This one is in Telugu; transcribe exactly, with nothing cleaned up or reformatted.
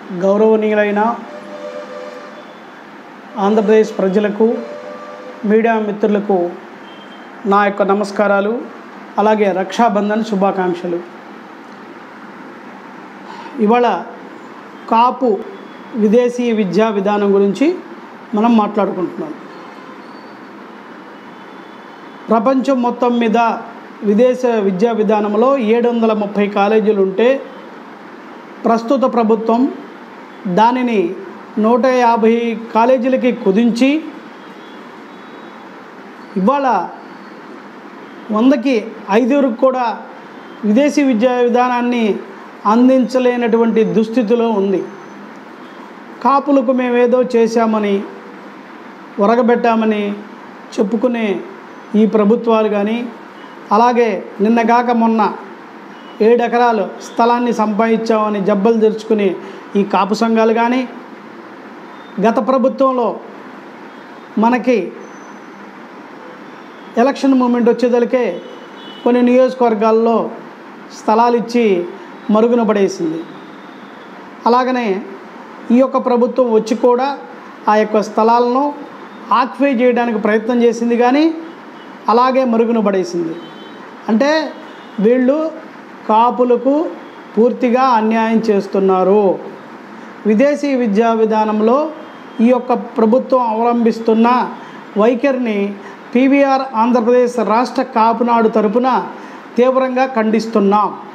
గౌరవనీయులైన ఆంధ్రప్రదేశ్ ప్రజలకు మీడియా మిత్రులకు నా యొక్క నమస్కారాలు, అలాగే రక్షాబంధన్ శుభాకాంక్షలు. ఇవాళ కాపు విదేశీ విద్యా విధానం గురించి మనం మాట్లాడుకుంటున్నాం. ప్రపంచం మొత్తం మీద విదేశ విద్యా విధానంలో ఏడు వందల ముప్పై కాలేజీలు ఉంటే ప్రస్తుత ప్రభుత్వం దానిని నూట యాభై కాలేజీలకి కుదించి ఇవాళ వందకి ఐదుగురికి కూడా విదేశీ విద్యా విధానాన్ని అందించలేనటువంటి దుస్థితిలో ఉంది. కాపులకు మేమేదో చేశామని ఒరగబెట్టామని చెప్పుకునే ఈ ప్రభుత్వాలు కానీ, అలాగే నిన్నగాక మొన్న ఏడు ఎకరాలు స్థలాన్ని సంపాదించామని జబ్బలు తెరుచుకుని ఈ కాపు సంఘాలు కానీ, గత ప్రభుత్వంలో మనకి ఎలక్షన్ మూమెంట్ వచ్చేదలికే కొన్ని నియోజకవర్గాల్లో స్థలాలు ఇచ్చి మరుగున పడేసింది. అలాగనే ఈ యొక్క ప్రభుత్వం వచ్చి కూడా ఆ యొక్క స్థలాలను ఆక్యుపై చేయడానికి ప్రయత్నం చేసింది, కానీ అలాగే మరుగున పడేసింది. అంటే వీళ్ళు కాపులకు పూర్తిగా అన్యాయం చేస్తున్నారు. విదేశీ విద్యా విధానంలో ఈ యొక్క ప్రభుత్వం అవలంబిస్తున్న వైఖరిని పీవీఆర్ ఆంధ్రప్రదేశ్ రాష్ట్ర కాపునాడు తరపున తీవ్రంగా ఖండిస్తున్నాం.